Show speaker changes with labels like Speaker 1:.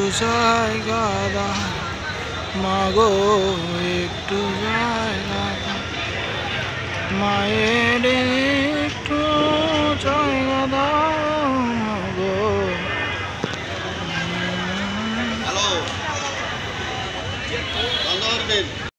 Speaker 1: জায়গা দাও মাগো, একটু জায়গা দাও, মায়ের একটু জায়গা দাও মাগো।
Speaker 2: হ্যালো, বন্ধ করে দিন।